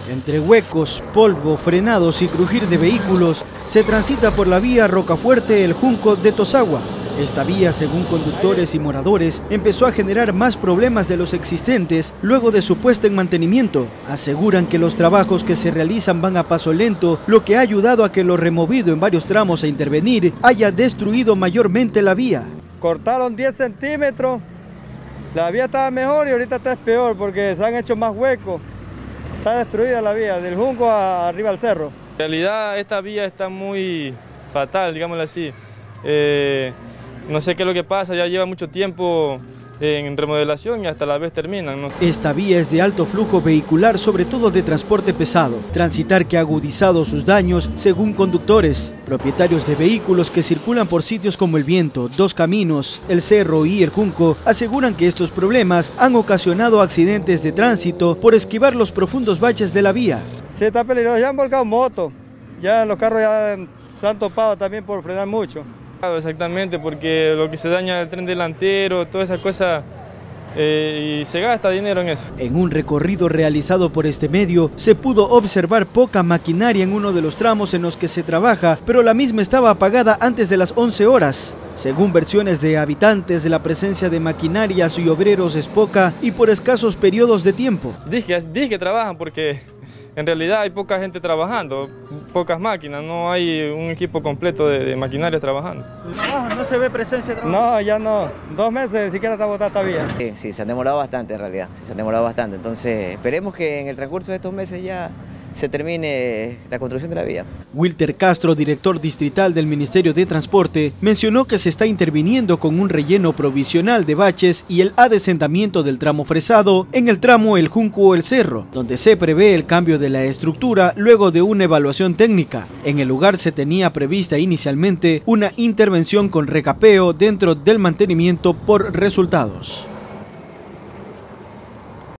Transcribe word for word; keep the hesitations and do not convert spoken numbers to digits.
Entre huecos, polvo, frenados y crujir de vehículos, se transita por la vía Rocafuerte-El Junco de Tosagua. Esta vía, según conductores y moradores, empezó a generar más problemas de los existentes luego de su puesta en mantenimiento. Aseguran que los trabajos que se realizan van a paso lento, lo que ha ayudado a que lo removido en varios tramos a intervenir haya destruido mayormente la vía. Cortaron diez centímetros, la vía estaba mejor y ahorita está peor porque se han hecho más huecos. Está destruida la vía, del Junco a arriba al cerro. En realidad esta vía está muy fatal, digámoslo así. Eh, no sé qué es lo que pasa, ya lleva mucho tiempo en remodelación y hasta la vez terminan, ¿no? Esta vía es de alto flujo vehicular, sobre todo de transporte pesado. Transitar que ha agudizado sus daños, según conductores. Propietarios de vehículos que circulan por sitios como El Viento, Dos Caminos, El Cerro y El Junco aseguran que estos problemas han ocasionado accidentes de tránsito por esquivar los profundos baches de la vía. Sí, está peligroso, ya han volcado motos, ya los carros ya se han topado también por frenar mucho. Exactamente, porque lo que se daña el tren delantero, toda esa cosa, eh, y se gasta dinero en eso. En un recorrido realizado por este medio, se pudo observar poca maquinaria en uno de los tramos en los que se trabaja, pero la misma estaba apagada antes de las once horas. Según versiones de habitantes, la presencia de maquinarias y obreros es poca y por escasos periodos de tiempo. Dije, dije que trabajan porque en realidad hay poca gente trabajando, pocas máquinas, no hay un equipo completo de, de maquinaria trabajando. ¿No se ve presencia de trabajo? No, ya no. Dos meses ni siquiera está botada esta vía. Sí, sí, se han demorado bastante en realidad, sí, se han demorado bastante. Entonces esperemos que en el transcurso de estos meses ya se termine la construcción de la vía. Wilter Castro, director distrital del Ministerio de Transporte, mencionó que se está interviniendo con un relleno provisional de baches y el adesentamiento del tramo fresado en el tramo El Junco-El Cerro, donde se prevé el cambio de la estructura luego de una evaluación técnica. En el lugar se tenía prevista inicialmente una intervención con recapeo dentro del mantenimiento por resultados.